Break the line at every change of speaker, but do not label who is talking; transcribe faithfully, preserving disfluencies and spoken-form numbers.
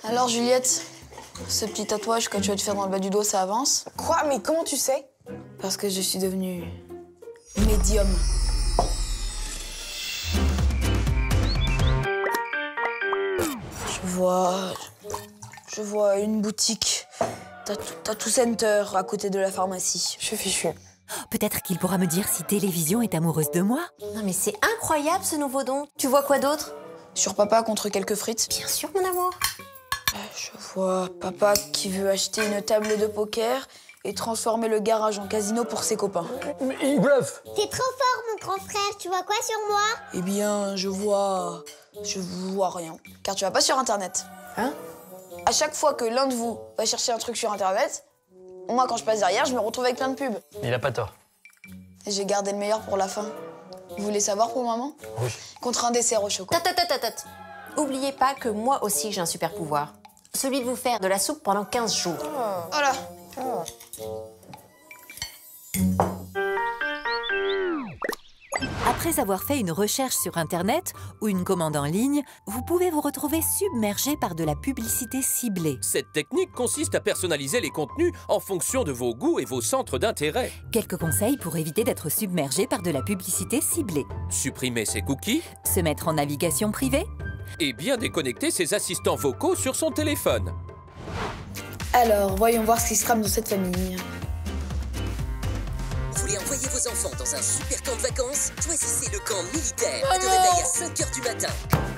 Alors Juliette, ce petit tatouage que tu vas te faire dans le bas du dos, ça avance?
Quoi? Mais comment tu sais?
Parce que je suis devenue médium. Je vois... Je vois une boutique Tattoo, Tattoo Center à côté de la pharmacie.
Je suis fichue.
Peut-être qu'il pourra me dire si Télévision est amoureuse de moi.
Non mais c'est incroyable ce nouveau don. Tu vois quoi d'autre?
Sur papa contre quelques frites.
Bien sûr mon amour.
Je vois papa qui veut acheter une table de poker et transformer le garage en casino pour ses copains.
Mais il bluffe.
T'es trop fort, mon grand frère. Tu vois quoi sur moi?
Eh bien, je vois... Je vois rien. Car tu vas pas sur Internet.
Hein?
À chaque fois que l'un de vous va chercher un truc sur Internet, moi, quand je passe derrière, je me retrouve avec plein de pubs.
Il a pas tort.
Et j'ai gardé le meilleur pour la fin. Vous voulez savoir pour le moment?
Oui.
Contre un dessert au chocolat.
Tat, tat, tat, tat, tat. Oubliez pas que moi aussi j'ai un super pouvoir. Celui de vous faire de la soupe pendant quinze jours.
Voilà.
Après avoir fait une recherche sur Internet ou une commande en ligne, vous pouvez vous retrouver submergé par de la publicité ciblée.
Cette technique consiste à personnaliser les contenus en fonction de vos goûts et vos centres d'intérêt.
Quelques conseils pour éviter d'être submergé par de la publicité ciblée.
Supprimer ses cookies
Se mettre en navigation privée.
et bien déconnecter ses assistants vocaux sur son téléphone.
Alors, voyons voir ce qui se trame dans cette famille.
Vous voulez envoyer vos enfants dans un super camp de vacances? Choisissez le camp militaire. Pas de réveil à cinq heures du matin.